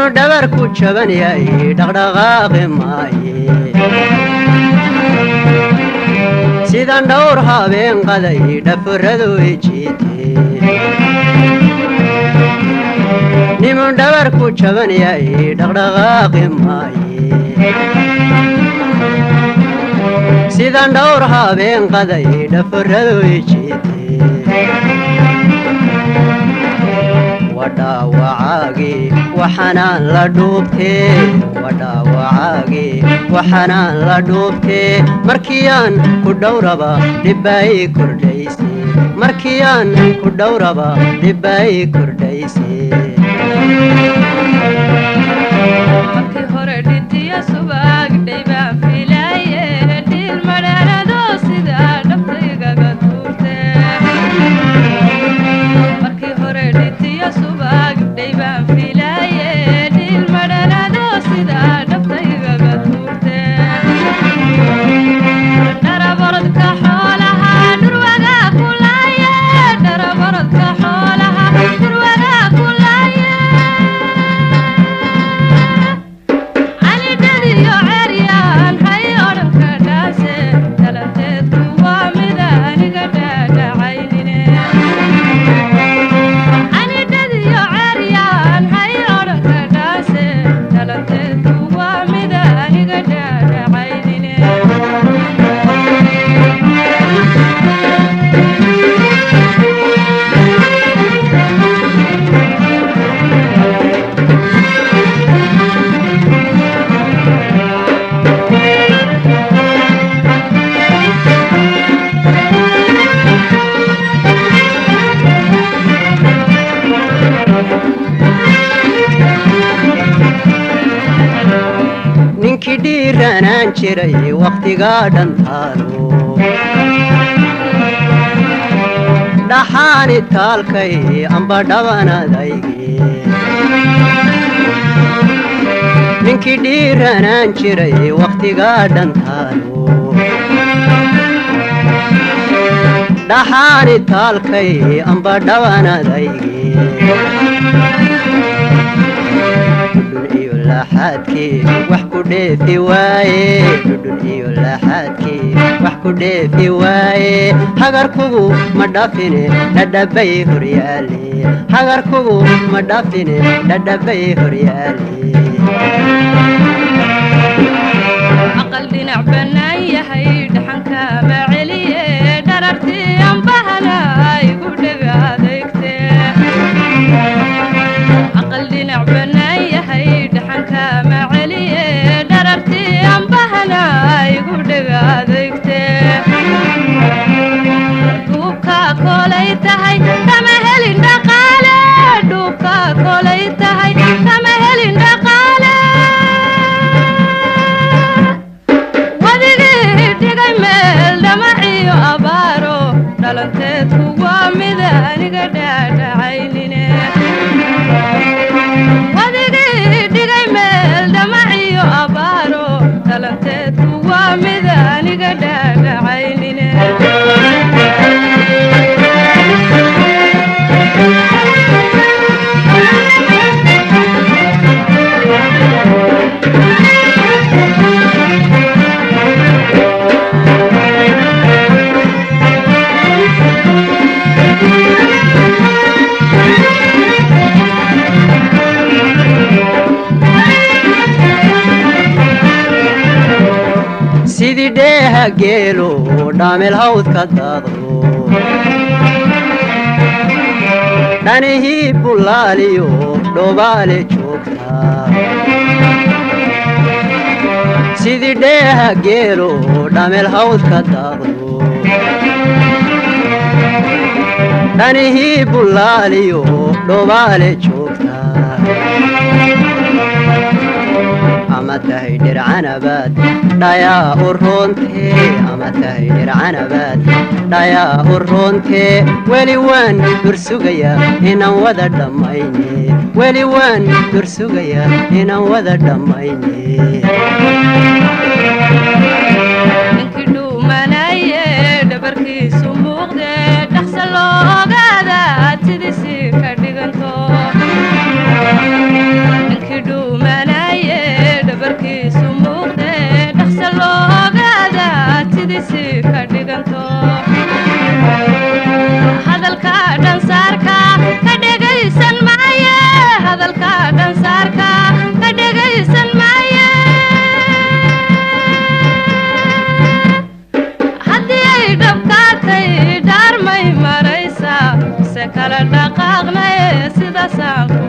دبر كوتشبن يا دغدغاق ماي سيدان دورها بين قدي دفردو يجيتي نمو دبر كوتشبن يا دغدغاق ماي سيدان دورها بين قدي دفردو يجيتي وداوعاقي وحنان لدوبتي وداوعاقي وحنان لدوبتي مركيان كدوربا دباي كرديسي مركيان كدوربا دباي كرديسي مركي هردتي يا سباق ديبا فيلاي ديل مرانا دوسي دا دفتيقا قدورتي مركي هردتي يا سباق ديبا فيلاي ديل مرانا دوسي دا دفتيقا قدورتي دارا بردك حولها دروانا كلايا دارا بردك حولها دروانا كلايا علي دادي يا عريان هاي أرنك داسي تلاتيت وامداني قدادا عينيني علي دادي يا عريان هاي أرنك داسي تلاتيت وامداني قدادا عينيني ninkii dhiiranaan jiray waqtigaa dhantaalu dhaxaani taalkay amba dhabanadaygi ninkii dhiiranaan jiray waqtigaa dhantaalu dhaxaani taalkay amba dhabanadaygi laxadkii wax ku dheefi waaye dhudhun iyo laxadkii wax ku dheefi waaye hagarkugu ma dhafine dhadhabay horyaale hagarkugu ma dhafine dhadhabay horyaale aqal dhinac bannaan yahay dhaxanka ma celiye dharartii anbahana igu dhega adeegte aqal dhinac bannaan yahay dhaxanka ma celiye dharartii anbahana igu dhega adeegte dhuubka kolay tahay kama helin dhaqaale dhuubka kolay tahay kama helin dhaqaale wadigii dhigay meel dhamaciyo abaaro dhalanteedku waa mid aniga dhaadhacaynine wadigii dhigay meel dhamaciyo abaaro dhalanteedku waa mid aniga dhaadhacaynine sidii dheeha geelo dhaamel hawdka daadlo dhanihii bulaaliyo dhobaale joogtaa sidii dheeha geelo dhaamel hawdka daadlo dhanihii bulaaliyo dhobaale joogtaa ama tahay dhircanabad dhayaa u roontee ama tahay dhircanabad dhayaa u roontee weli waan dursugaya inaan wada dhammayne weli waan dursugaya inaan wada dhammayne ninkii dhuumanaye dhabarkiisu muuqde dhaqsa loo ogaada sidiisii ka dhiganto ninkii sidaasaan ku